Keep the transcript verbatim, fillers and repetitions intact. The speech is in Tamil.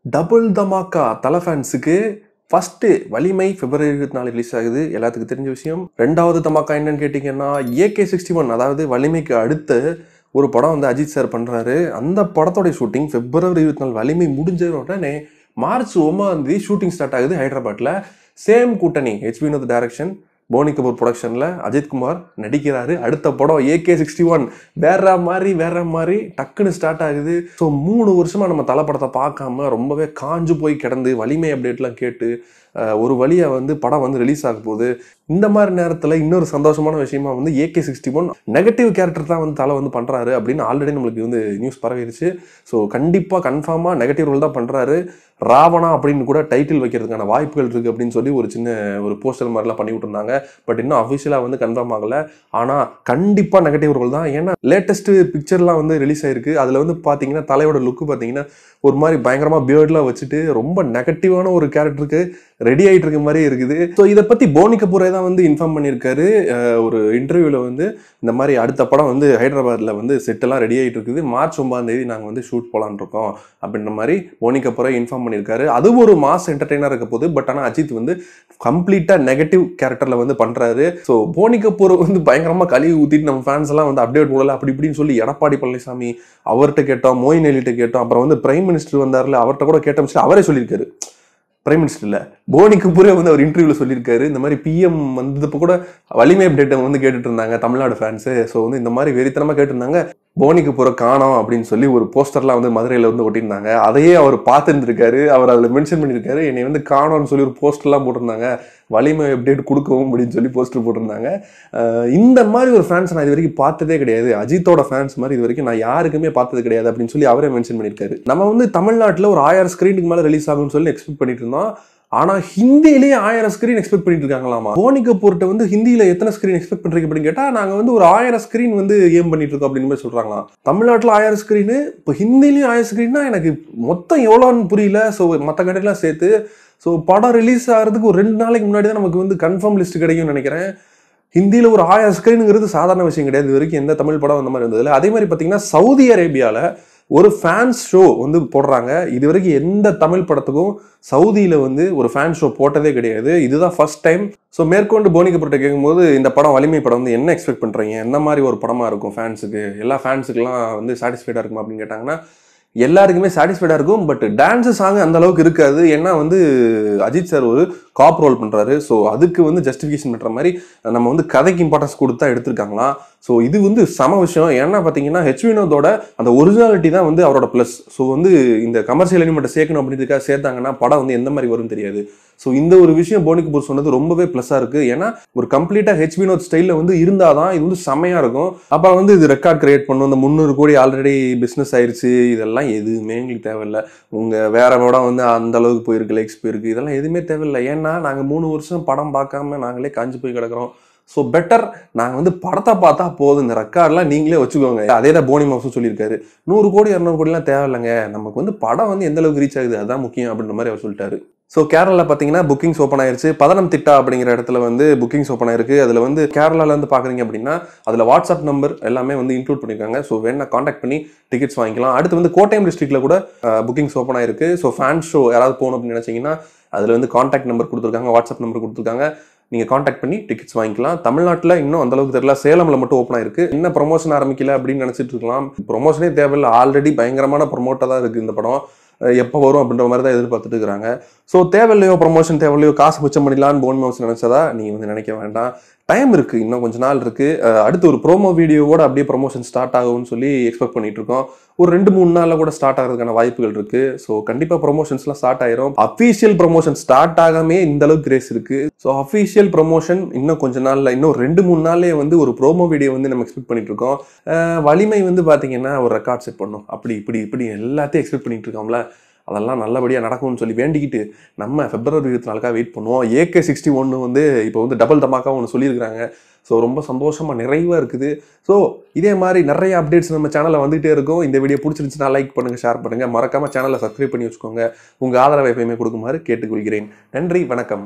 டபுள் தமாக்கா தல ஃபேன்ஸுக்கு ஃபர்ஸ்ட் வலிமை பிப்ரவரி இருபத்தி நாலு ரிலீஸ் ஆகுது. எல்லாத்துக்கும் தெரிஞ்ச விஷயம். ரெண்டாவது தமாக்கா என்னன்னு கேட்டிங்கன்னா ஏகே சிக்ஸ்டி ஒன், அதாவது வலிமைக்கு அடுத்த ஒரு படம் வந்து அஜித் சார் பண்ணுறாரு. அந்த படத்தோடைய ஷூட்டிங் பிப்ரவரி இருபத்தி நாலு வலிமை முடிஞ்ச உடனே மார்ச் ஒன்பதாம் தேதி ஷூட்டிங் ஸ்டார்ட் ஆகுது ஹைதராபாத்தில். சேம் கூட்டணி ஹெச் வினோத் டைரக்ஷன், போனி கபூர் ப்ரொடக்ஷனில் அஜித்குமார் நடிக்கிறாரு. அடுத்த படம் ஏகே சிக்ஸ்டி ஒன் வேற மாதிரி வேற மாதிரி டக்குன்னு ஸ்டார்ட் ஆகுது. ஸோ மூணு வருஷமா நம்ம தலை படத்தை பார்க்காம ரொம்பவே காஞ்சு போய் கிடந்து வலிமை அப்டேட்லாம் கேட்டு ஒரு வழியா வந்து படம் வந்து ரிலீஸ் ஆக போகுது. இந்த மாதிரி நேரத்தில் இன்னொரு சந்தோஷமான விஷயமா வந்து AK sixty one negative character தான் வந்து தலை வந்து பண்ணுறாரு அப்படின்னு ஆல்ரெடி நம்மளுக்கு வந்து நியூஸ் பரவிடுச்சு. ஸோ கண்டிப்பாக கன்ஃபார்மாக நெகட்டிவ் ரோல் தான் பண்ணுறாரு. ராவணா அப்படின்னு கூட டைட்டில் வைக்கிறதுக்கான வாய்ப்புகள் இருக்குது அப்படின்னு சொல்லி ஒரு சின்ன ஒரு போஸ்டர் மாதிரிலாம் பண்ணி விட்டுருந்தாங்க. பட் இன்னும் அஃபிஷியலாக வந்து கன்ஃபார்ம் ஆகலை. ஆனால் கண்டிப்பாக நெகட்டிவ் ரோல் தான். ஏன்னா லேட்டஸ்ட் பிக்சர்லாம் வந்து ரிலீஸ் ஆயிருக்கு. அதில் வந்து பார்த்தீங்கன்னா தலையோட லுக்கு பார்த்தீங்கன்னா ஒரு மாதிரி பயங்கரமாக பியர்ட்லாம் வச்சுட்டு ரொம்ப நெகட்டிவான ஒரு கேரக்டருக்கு ரெடி ஆகிட்டு இருக்க மாதிரி இருக்குது. ஸோ இதை பற்றி போனி கபூரே தான் வந்து இன்ஃபார்ம் பண்ணியிருக்காரு ஒரு இன்டர்வியூவில். வந்து இந்த மாதிரி அடுத்த படம் வந்து ஹைதராபாத்தில் வந்து செட்டெல்லாம் ரெடி ஆகிட்டு இருக்குது, மார்ச் ஒன்பதாம் தேதி நாங்கள் வந்து ஷூட் போகலான் இருக்கோம் அப்படின்ற மாதிரி போனி கபூரே இன்ஃபார்ம் பண்ணியிருக்காரு. அது ஒரு மாஸ் என்டர்டெய்னராக இருக்க போகுது. பட் ஆனால் அஜித் வந்து கம்ப்ளீட்டாக நெகட்டிவ் கேரக்டரில் வந்து பண்ணுறாரு. ஸோ போனி கபூர் வந்து பயங்கரமாக கழுவி ஊற்றிட்டு நம்ம ஃபேன்ஸ் எல்லாம் வந்து அப்டேட் விடலை அப்படி இப்படின்னு சொல்லி எடப்பாடி பழனிசாமி அவர்கிட்ட கேட்டோம், மோயின் அலிட்ட கேட்டோம், அப்புறம் வந்து பிரைம் மினிஸ்டர் வந்தார்ல அவர்கிட்ட கூட கேட்டோம். அவரே சொல்லியிருக்காரு, பிரைம் மினிஸ்டர் இல்லை போனி கபூரே வந்து அவர் இன்டர்வியூவில் சொல்லியிருக்காரு. இந்த மாதிரி பிஎம் வந்தப்போ கூட வலிமை அப்டேட்டை வந்து கேட்டுட்டு இருந்தாங்க தமிழ்நாடு ஃபேன்ஸு. ஸோ வந்து இந்த மாதிரி வெறித்தனமாக கேட்டிருந்தாங்க. போனி கபூரை காணோம் அப்படின்னு சொல்லி ஒரு போஸ்டர்லாம் வந்து மதுரையில் வந்து ஒட்டியிருந்தாங்க. அதையே அவர் பார்த்துருந்துருக்காரு. அவர் அதில் மென்ஷன் பண்ணியிருக்காரு, என்னை வந்து காணோம்னு சொல்லி ஒரு போஸ்டர்லாம் போட்டிருந்தாங்க, வலிமை அப்டேட் கொடுக்கவும் அப்படின்னு சொல்லி போஸ்டர் போட்டிருந்தாங்க. இந்த மாதிரி ஒரு ஃபேன்ஸ் நான் இது வரைக்கும் பார்த்ததே கிடையாது. அஜித்தோட ஃபேன்ஸ் மாதிரி இது வரைக்கும் நான் யாருக்குமே பார்த்தது கிடையாது அப்படின்னு சொல்லி அவரே மென்ஷன் பண்ணியிருக்காரு. நம்ம வந்து தமிழ்நாட்டில் ஒரு ஆயிரம் ஸ்க்ரீனுக்கு மேலே ரிலீஸ் ஆகும்னு சொல்லி எக்ஸ்பெக்ட் பண்ணிட்டு இருந்தோம். ஆனா ஹிந்திலேயே ஆயிரம் ஸ்கிரீன் எக்ஸ்பெக்ட் பண்ணிட்டு இருக்காங்களாமா. போனி கபூர்ட்ட வந்து ஹிந்தியில எத்தனை ஸ்கிரீன் எக்ஸ்பெக்ட் பண்றீங்க அப்படின்னு கேட்டா நாங்க வந்து ஒரு ஆயிரம் ஸ்கிரீன் வந்து ஏம் பண்ணிட்டு இருக்கோம் அப்படின்னு மாதிரி சொல்றாங்களாம். தமிழ்நாட்டில் ஆயிரம் ஸ்கிரீனு, இப்போ ஹிந்திலையும் ஆயிரம் ஸ்கிரீன்னா எனக்கு மொத்தம் எவ்வளோன்னு புரியல. ஸோ மற்ற கடையெல்லாம் சேர்த்து ஸோ படம் ரிலீஸ் ஆகிறதுக்கு ஒரு ரெண்டு நாளைக்கு முன்னாடி தான் நமக்கு வந்து கன்ஃபார்ம் லிஸ்ட் கிடைக்கும்னு நினைக்கிறேன். ஹிந்தியில் ஒரு ஆயிரம் ஸ்கிரீனுங்கிறது சாதாரண விஷயம் கிடையாது. இது வரைக்கும் எந்த தமிழ் படம் அந்த மாதிரி இருந்ததில்லை. அதே மாதிரி பார்த்தீங்கன்னா சவுதி அரேபியாவில் ஒரு ஃபேன்ஸ் ஷோ வந்து போடுறாங்க. இது வரைக்கும் எந்த தமிழ் படத்துக்கும் சவுதியில் வந்து ஒரு ஃபேன் ஷோ போட்டதே கிடையாது. இதுதான் ஃபர்ஸ்ட் டைம். ஸோ மேற்கொண்டு போனி கபூர்ட்ட கேட்கும்போது இந்த படம் வலிமை படம் வந்து என்ன எக்ஸ்பெக்ட் பண்ணுறீங்க, என்ன மாதிரி ஒரு படமாக இருக்கும் ஃபேன்ஸுக்கு, எல்லா ஃபேன்ஸுக்கெல்லாம் வந்து சாட்டிஸ்ஃபைடாக இருக்குமா அப்படின்னு கேட்டாங்கன்னா எல்லாருக்குமே சாட்டிஸ்ஃபைடாக இருக்கும். பட் டான்ஸு சாங் அந்த அளவுக்கு இருக்காது. ஏன்னா வந்து அஜித் சார் ஒரு காப் ரோல் பண்ணுறாரு. ஸோ அதுக்கு வந்து ஜஸ்டிஃபிகேஷன் பண்ணுற மாதிரி நம்ம வந்து கதைக்கு இம்பார்ட்டன்ஸ் கொடுத்தா எடுத்திருக்காங்களாம். ஸோ இது வந்து சம விஷயம். ஏன்னா பார்த்தீங்கன்னா ஹெச் வினோதோட அந்த ஒரிஜினாலிட்டி தான் வந்து அவரோட ப்ளஸ். ஸோ வந்து இந்த கமர்ஷியல் எலிமெண்ட்டை சேர்க்கணும் அப்படின்றதுக்காக சேர்த்தாங்கன்னா படம் வந்து எந்த மாதிரி வரும்னு தெரியாது. ஸோ இந்த ஒரு விஷயம் போனி கபூர் சொன்னது ரொம்பவே ப்ளஸ்ஸாக இருக்குது. ஏன்னா ஒரு கம்ப்ளீட்டாக ஹெச் வினோத் ஸ்டைலில் வந்து இருந்தால் தான் இது வந்து செம்மையாக இருக்கும். அப்புறம் வந்து இது ரெக்கார்ட் கிரியேட் பண்ணும், இந்த முந்நூறு கோடி ஆல்ரெடி பிஸ்னஸ் ஆயிடுச்சு, இதெல்லாம் எதுவுமே எங்களுக்கு தேவையில்லை. உங்கள் வேற படம் வந்து அந்த அளவுக்கு போயிருக்கு, லைக்ஸ் போயிருக்கு, இதெல்லாம் எதுவுமே தேவையில்லை. ஏன்னா நாங்கள் மூணு வருஷம் படம் பார்க்காம நாங்களே காஞ்சி போய் கிடக்கிறோம். ஸோ பெட்டர் நாங்கள் வந்து படத்தை பார்த்தா போதும், இந்த ரெக்கார்ட்லாம் நீங்களே வச்சுக்கோங்க. அதே தான் போனி மாசும் சொல்லியிருக்காரு. நூறு கோடி இரநூறு கோடிலாம் தேவையில்லைங்க, நமக்கு வந்து படம் வந்து எந்த அளவுக்கு ரீச் ஆகுது அதுதான் முக்கியம் அப்படின்ற மாதிரி அவர் சொல்லிட்டாரு. ஸோ கேரளாவில் பார்த்தீங்கன்னா புக்கிங்ஸ் ஓப்பன் ஆயிருச்சு. பதனம் திட்டா அப்படிங்கிற இடத்துல வந்து புக்கிங்ஸ் ஓப்பன் ஆயிருக்கு. அதில் வந்து கேரளாவிலேருந்து பார்க்குறீங்க அப்படின்னா அதில் வாட்ஸ்அப் நம்பர் எல்லாமே வந்து இன்க்ளூட் பண்ணியிருக்காங்க. ஸோ வேணா காண்டாக்ட் பண்ணி டிக்கெட்ஸ் வாங்கிக்கலாம். அடுத்து வந்து கோட்டயம் டிஸ்ட்ரிக்டில் கூட புக்கிங்ஸ் ஓப்பன் ஆயிருக்கு. ஸோ ஃபேன் ஷோ யாராவது போகணும் அப்படின்னு நினச்சிங்கன்னா அதில் வந்து காண்டாக்ட் நம்பர் கொடுத்துருக்காங்க, வாட்ஸ்அப் நம்பர் கொடுத்துருக்காங்க. நீங்கள் காண்டாக்ட் பண்ணி டிக்கெட்ஸ் வாங்கிக்கலாம். தமிழ்நாட்டில் இன்னும் அந்த அளவுக்கு தெரியல, சேலமில் மட்டும் ஓப்பன் ஆயிருக்கு. இன்னும் ப்ரொமோஷன் ஆரம்பிக்கல அப்படின்னு நினச்சிட்டு இருக்கலாம். ப்ரொமோஷனே தேவையில்லை, ஆல்ரெடி பயங்கரமான ப்ரொமோட்டாக தான் இருக்குது இந்த படம். எப்போ வரும் அப்படின்ற மாதிரி தான் எதிர்பார்த்துட்டு இருக்கிறாங்க. ஸோ தேவையில்லையோ ப்ரொமோஷன் தேவையில்லையோ காசு மிச்சம் பண்ணிடலான்னு போன் மவுஸ் நினச்சதா நீங்கள் வந்து நினைக்க வேண்டாம். டைம் இருக்குது, இன்னும் கொஞ்சம் நாள் இருக்குது. அடுத்து ஒரு ப்ரோமோ வீடியோவோட அப்படியே ப்ரொமோஷன் ஸ்டார்ட் ஆகும்னு சொல்லி எக்ஸ்பெக்ட் பண்ணிட்டு இருக்கோம். ஒரு ரெண்டு மூணு நாளில் கூட ஸ்டார்ட் ஆகிறதுக்கான வாய்ப்புகள் இருக்குது. ஸோ கண்டிப்பாக ப்ரொமோஷன்ஸ்லாம் ஸ்டார்ட் ஆயிரும். அஃபீஷியல் ப்ரொமோஷன் ஸ்டார்ட் ஆகாமே இந்த அளவுக்கு கிரேஸ் இருக்குது. ஸோ அஃபீஷியல் ப்ரொமோஷன் இன்னும் கொஞ்சம் நாளில், இன்னும் ரெண்டு மூணு நாள்லேயே வந்து ஒரு ப்ரோமோ வீடியோ வந்து நம்ம எக்ஸ்பெக்ட் பண்ணிட்டு இருக்கோம். வலிமை வந்து பார்த்தீங்கன்னா ஒரு ரெக்கார்ட் செட் பண்ணும், அப்படி இப்படி இப்படி எல்லாத்தையும் எக்ஸ்பெக்ட் பண்ணிட்டு இருக்கோம்ல, அதெல்லாம் நல்லபடியாக நடக்கும்னு சொல்லி வேண்டிக்கிட்டு நம்ம பிப்ரவரி இருபத்தி நாலுக்காக வெயிட் பண்ணுவோம். ஏகே சிக்ஸ்டி ஒன்று வந்து இப்போ வந்து டபுள் தமாக்கா ஒன்று சொல்லியிருக்கிறாங்க. ஸோ ரொம்ப சந்தோஷமாக நிறைவாக இருக்குது. ஸோ இதே மாதிரி நிறைய அப்டேட்ஸ் நம்ம சேனலில் வந்துகிட்டே இருக்கும். இந்த வீடியோ பிடிச்சிருந்துச்சுன்னா லைக் பண்ணுங்கள், ஷேர் பண்ணுங்கள், மறக்காமல் சேனலை சப்ஸ்கிரைப் பண்ணி வச்சுக்கோங்க. உங்கள் ஆதரவை எப்பயுமே கொடுக்குமாறு கேட்டுக்கொள்கிறேன். நன்றி, வணக்கம்.